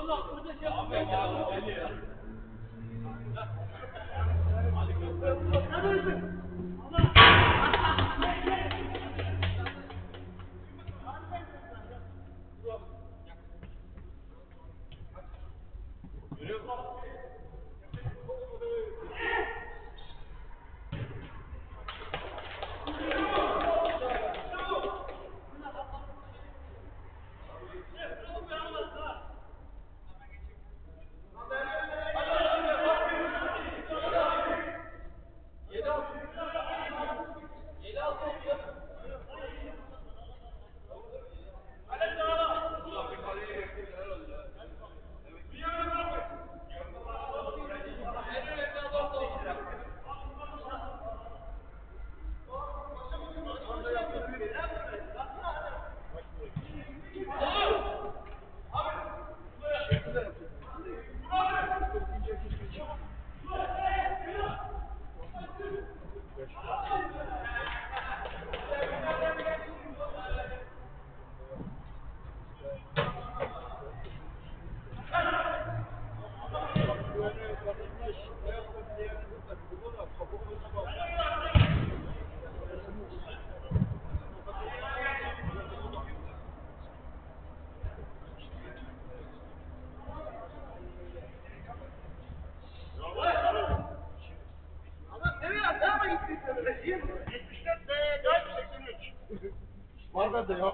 Var bende ya.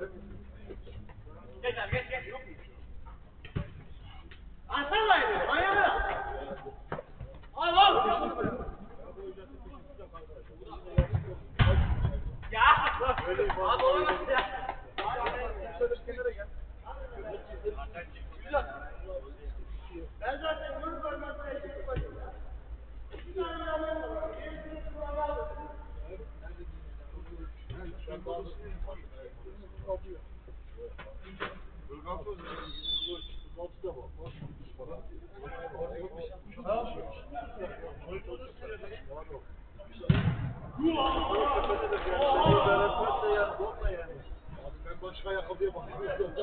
Geç abi geç. Alsana elini. Ayağı. Al. Ya. Abi olamaz ya. Kenara gel. Ben zaten bunu görmezden eşek koydum ya. Bir tane yalan var. Gerisini kurala aldım. Ben başka ayakkabıya bakıyorum.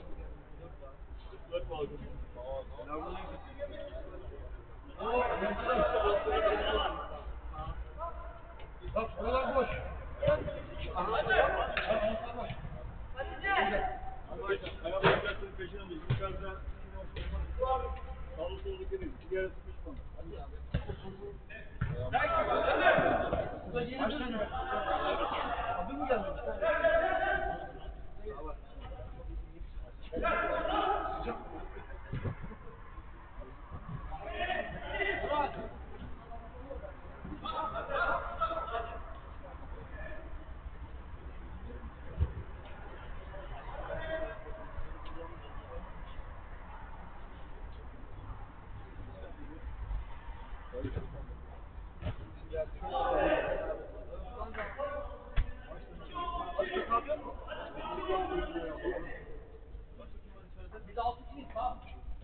Bak buralar boş. Ayakkabının peşine değil. Yukarıda salı solu gelin. Bir yere sıkışma. Abi mi geldin? Biz 6 kişiyiz tamam.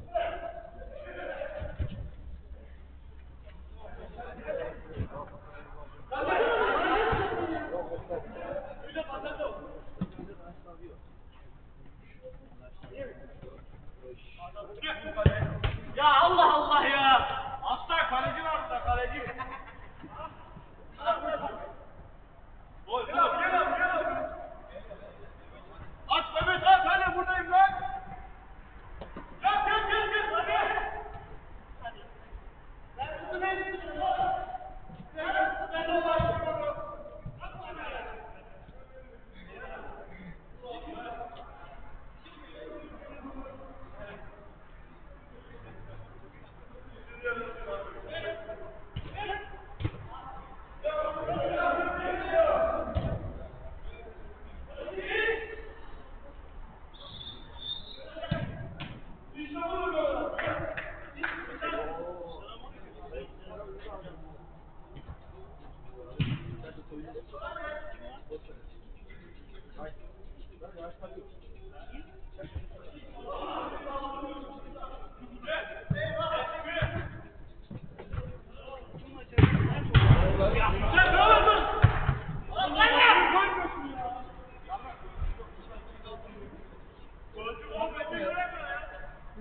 Ya Allah Allah ya. Aslan kaleci var burada kaleci. Gol. Gel. At Mehmet at hadi buradayım lan. Gel hadi. Ben kutu benim. Ben de başlıyorum.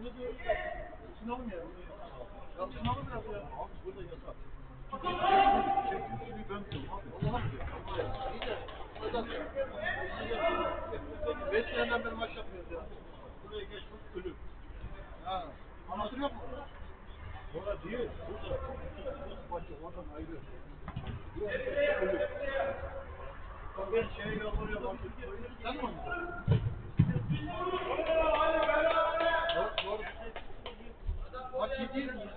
Bunu da sınavım ya. Ya sınavı biraz ya. Abi burada yasak. Çektiğim ben biliyorum abi. Allah'a mı diyor? İyi de. Neden? 5 seneden beri maç yapmıyoruz ya. Buraya geçmek ölüm. Ha. Anlatır yok mu? Orada değil. Burada. Maçı oradan ayrı. Buraya ölüm. Ben şeye yalvarıyorum artık. Sen mi oynuyorsun? Doğru. Maç iyi değil mi?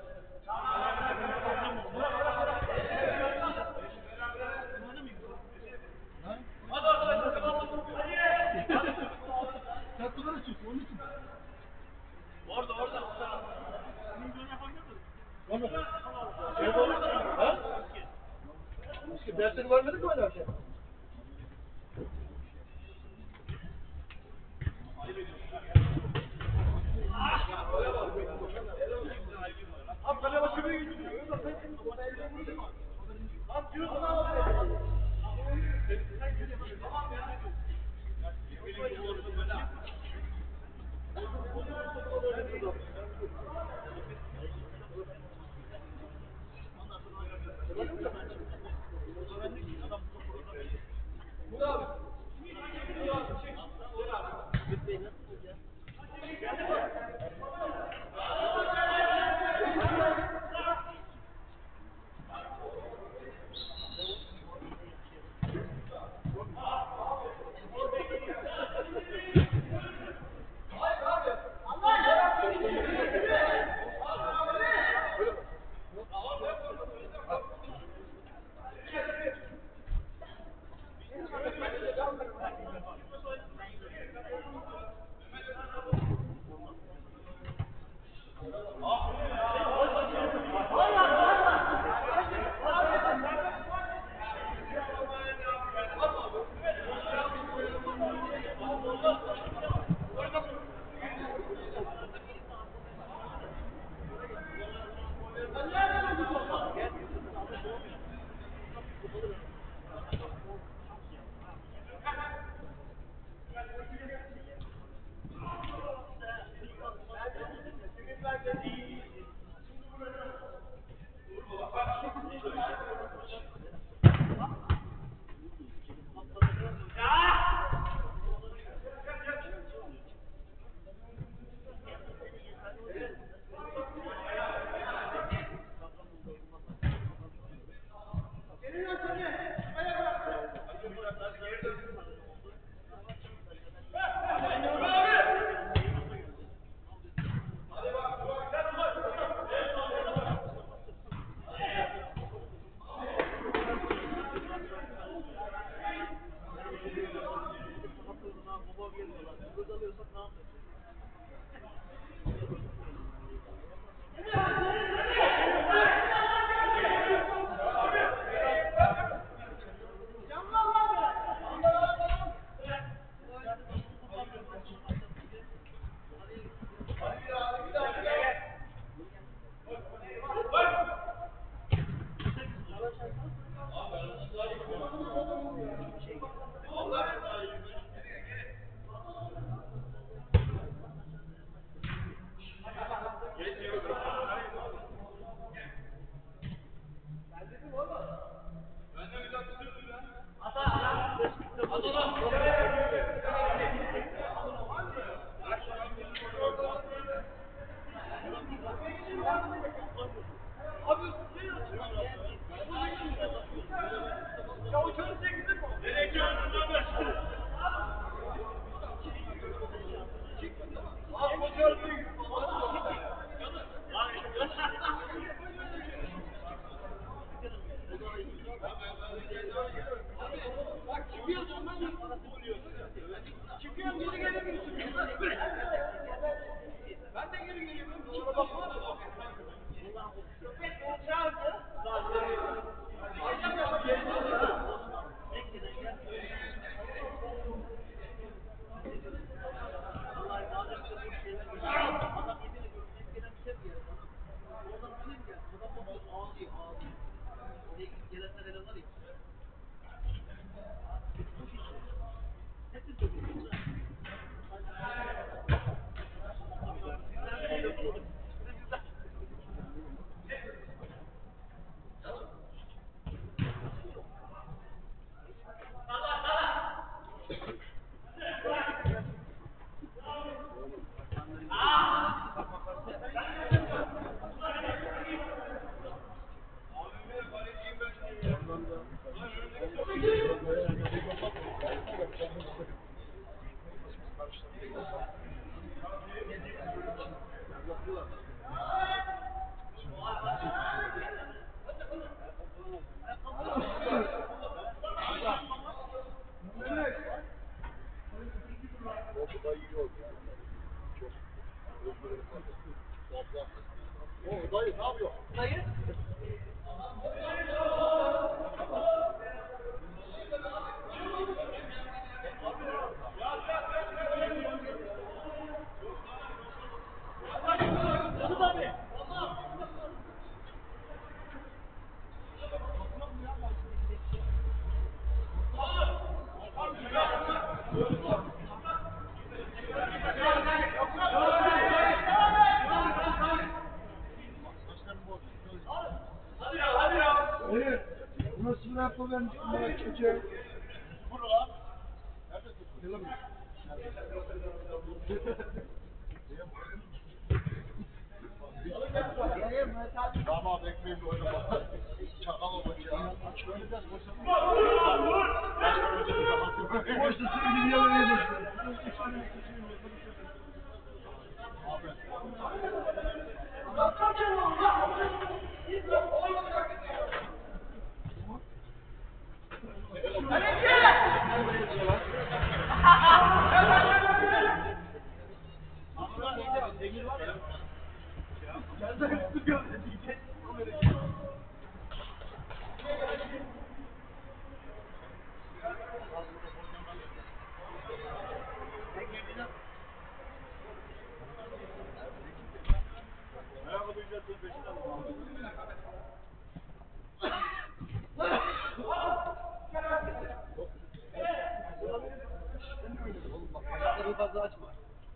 Sen sigara içiyorsun, onun için. Orada. Senin böyle yapabilir misin? Şey var mı? Ha? Dersleri vermedik mi hala şey? Abi kale başına gidiyor. Abi diyorsun abi. Çıkıyorum geri gelemiyorsun. Ben de geri geliyorum. Çağırdı. Allah O dayı ne yapıyor? Dayı. Evet. Nasıl yapma ben bana çocuğa? Burada lan. Nerede tutun? Damat ekmeği de oynama. Çakal olacak ya. Şöyle de boşta sürücü bir yalan yedim. Fazla açma.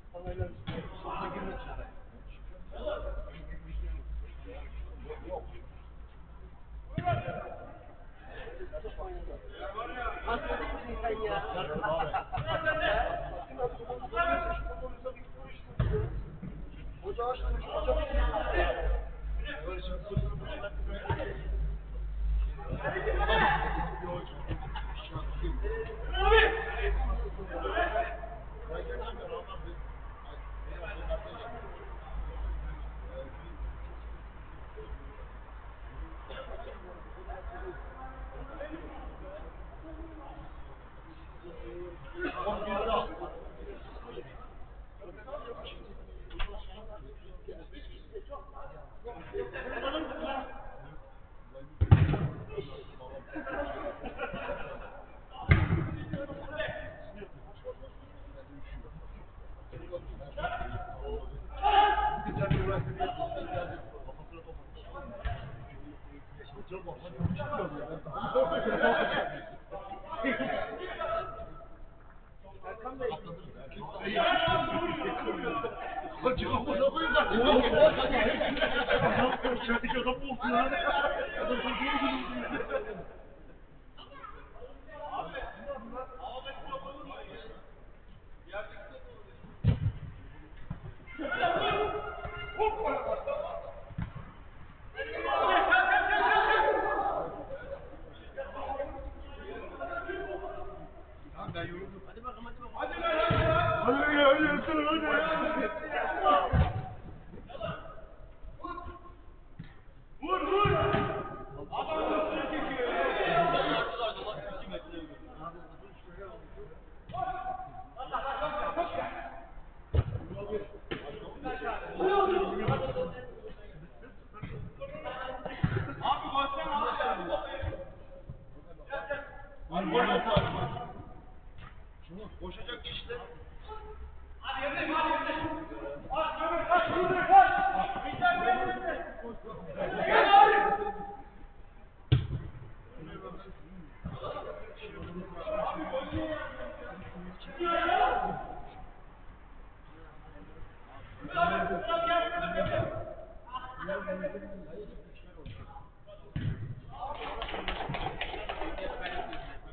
Koşacak işte.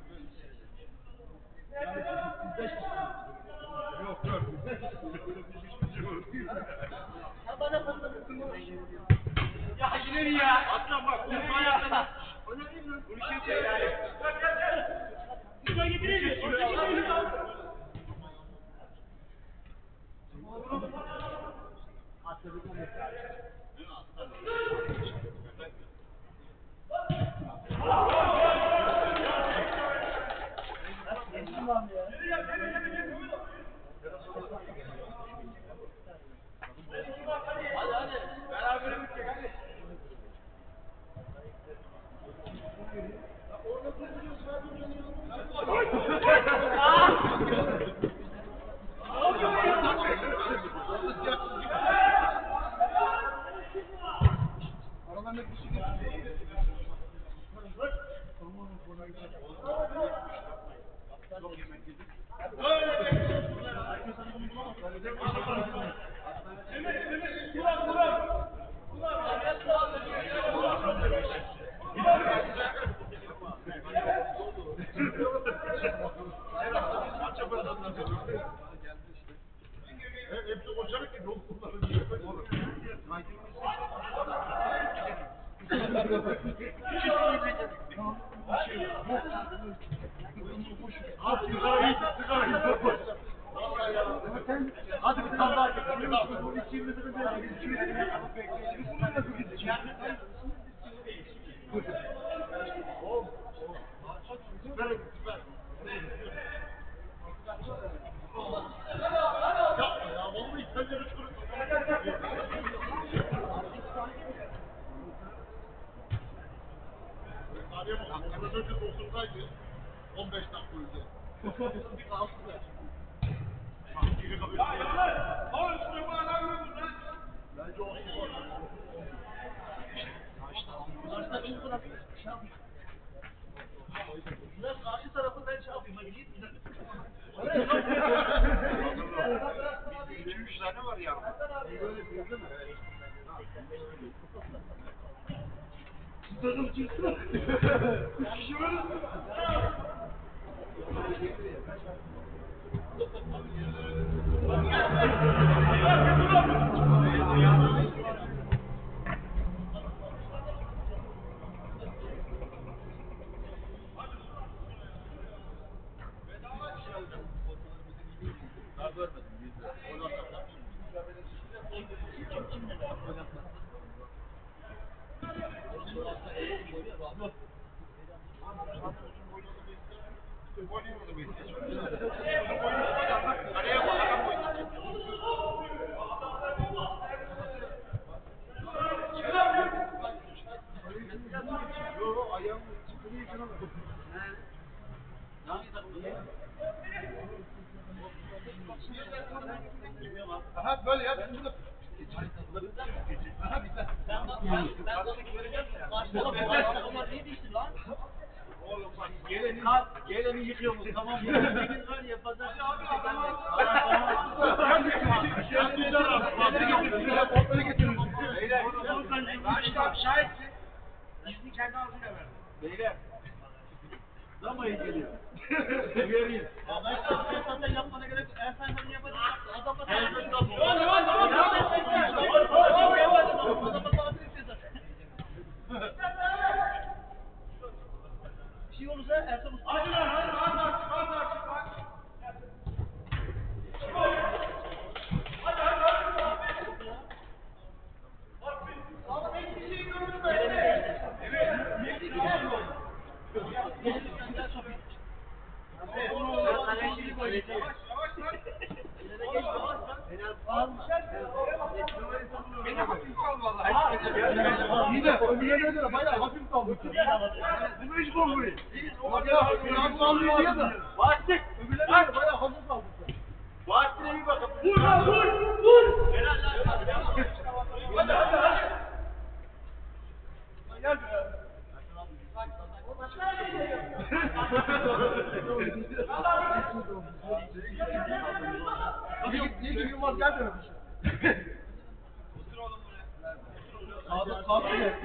Yok. Bana patladı. Ya ileri ya. Atla bak. Bunu ayakta. Bunu şey yani. Şuraya getirelim. Şuraya getirelim. Hadi. Beraber bitecek hadi. Aralarına bir şey geçiyor. Hepsi koşarak ki yol kullanıyor. Hadi bir tane daha getir. Bu içimizde de bunun nasıl gidecek? Süper, süper. Ya vallahi İtalya uçurur. Tarihe bak. Biraz önce 9'daydı. 15 dakika önce. Bir kalktı. Biri kapıyor. Bence o spor. Biraz karşı tarafı ben şey yapayım. Hadi git. Bizde 2-3 tane var ya. Böyle değil mi? Takım çıksın. 3 kişi varız. Daha görmedim bizde. Aha böyle ya. Aha bitti. Ama ne değişti lan? Oğlum bak Geleni yıkıyoruz tamam mı? Biz var ya pazartesi Şahitsin. İzni kendi ağzıyla ver. Beyler. Zamayı geliyor. Vereyim. zaten yapmana gerek yok. Ersan'ın yapacak. Adamla bir şey olursa Ersan Usta. Hadi lan hadi. İyi de öbürlerine göre bayağı hafif kaldı. Bu iş bombayı. Biraz sallıyor diye de. Bastık. Öbürlerine göre bayağı hafif kaldı. Bastık'a bir bakın. Vur lan vur. Helal lan. Hadi. Gel. Niye ki Yılmaz gel de. Sağda gel.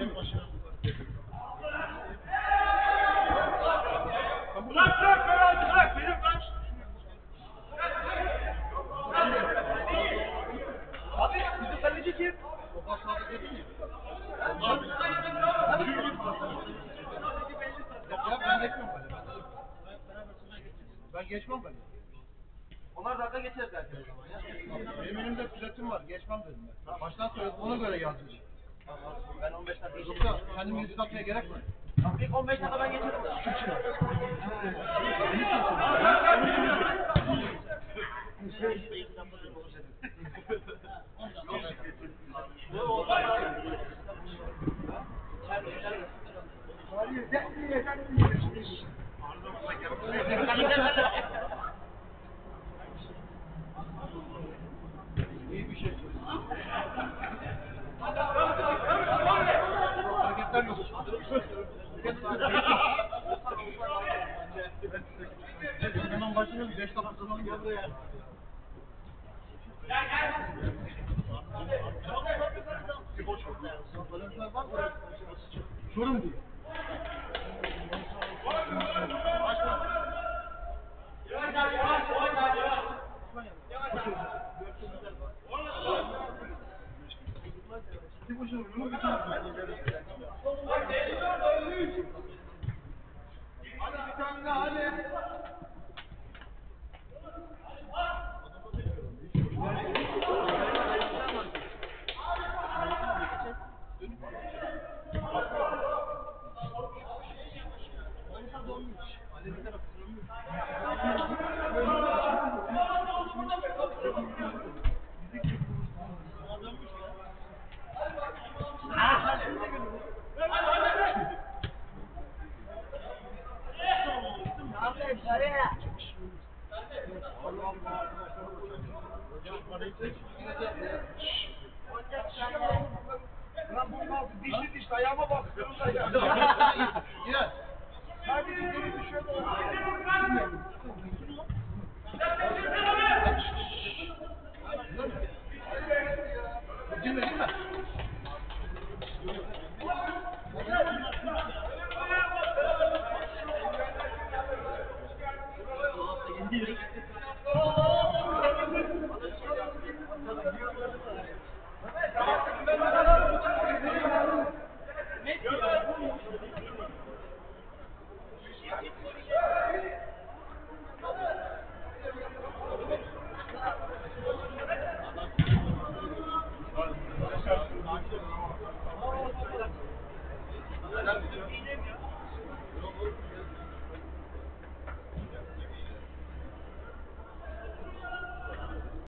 Bırak benim kaç. Hadi. geçmem ben. Onlar zaten geçer belki o zaman ya. Benim elimde platin var, geçmem dedim ben. Baştan söyledim, ona göre yazdım. Ben 15 dakika Yoksa kendimi yıpratmaya gerek mi? İlk 15 dakika ben geçerim. İyi bir şey. Hareketler yok. Hemen başlayalım. 5 dakika sonra gel buraya. Sorun değil. Hadi bir tane daha hadi. Lan bu nasıl? Dişli dişli ayağıma bak. Yine. Sadece seni düşüyor da. Girme girme.